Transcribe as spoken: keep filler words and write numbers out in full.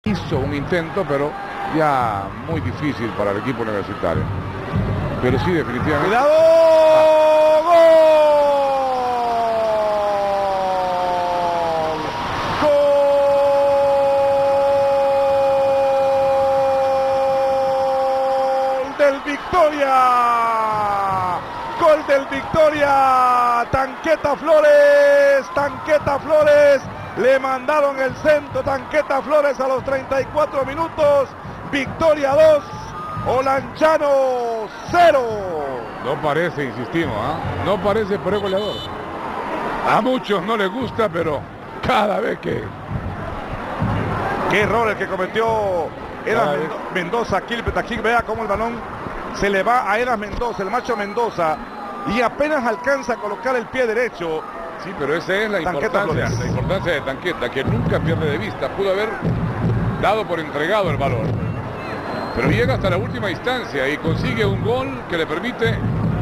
Hizo un intento, pero ya muy difícil para el equipo universitario. Pero sí, definitivamente. ¡Cuidado! ¡Gol! ¡Gol del Victoria! ¡Gol del Victoria! Tanqueta Flores, Tanqueta Flores. Le mandaron el centro, Tanqueta Flores a los treinta y cuatro minutos. Victoria dos, Olanchano cero. No parece, insistimos, ¿eh? No parece, pero es goleador. A muchos no les gusta, pero cada vez que... Qué error el que cometió Eras Mendo Mendoza. Aquí, aquí vea cómo el balón se le va a Eras Mendoza, el macho Mendoza, y apenas alcanza a colocar el pie derecho. Sí, pero esa es la Tanqueta importancia, la importancia de Tanqueta, que nunca pierde de vista. Pudo haber dado por entregado el balón, pero llega hasta la última instancia y consigue un gol que le permite